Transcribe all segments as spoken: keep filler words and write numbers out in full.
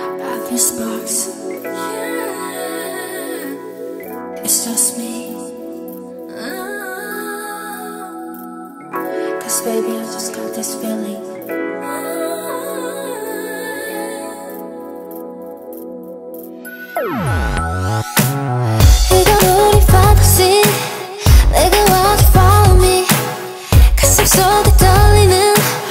Happy sparks. It's just me. Cause baby, I just got this feeling. 이건 우리 fantasy. 내가 와도 follow me. 가슴속에 떨리는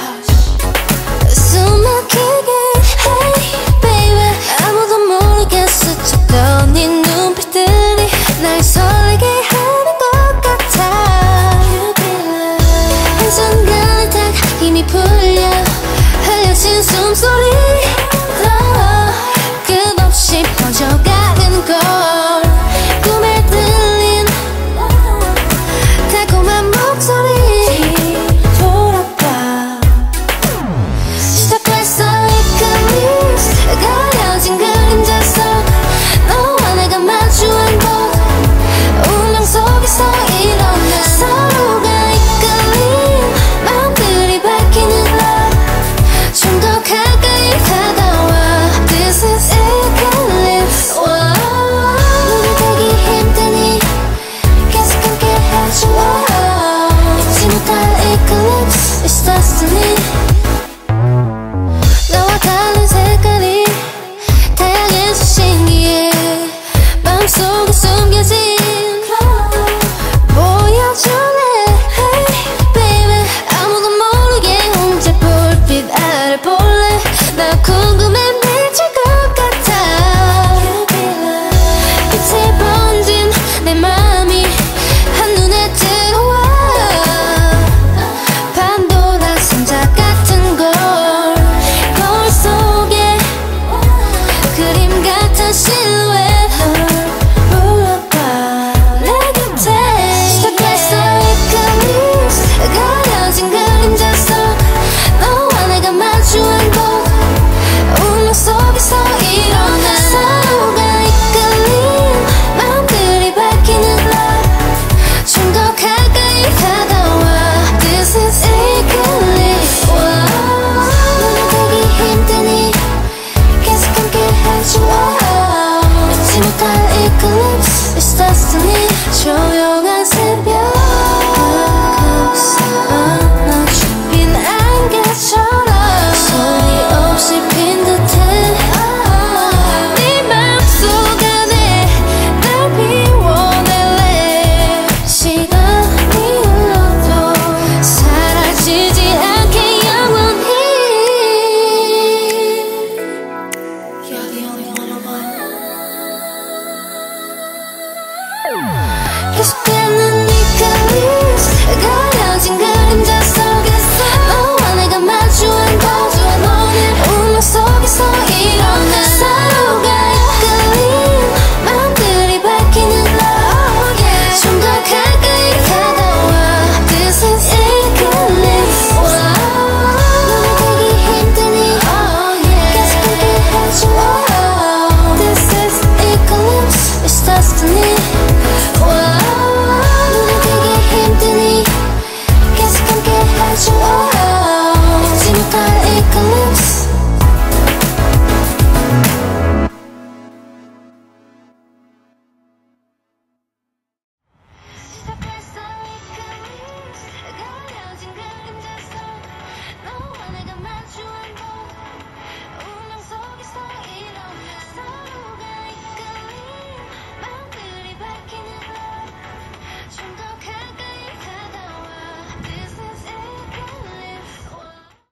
숨 막히게. Hey baby, 아무도 모르겠어 쳤던 네 눈빛들이 날 설레게 하는 것 같아. You be love. 한순간에 딱 힘이 풀려 흘려진 숨소리도 끝없이 퍼져가는 걸. 꿈에 들린 달콤한 목소리 돌아봐. 시작됐어 이 클리스. 가려진 그림자 속 너와 내가 마주한 곳. 운명 속에서 일어나 서로가 이끌린 마음들이 밝히는 love. 좀 더 가까이 다가와. This is eclipse. 눈을 떼기 힘드니 계속 함께 해줘. 잊지 못할 eclipse. It's destiny.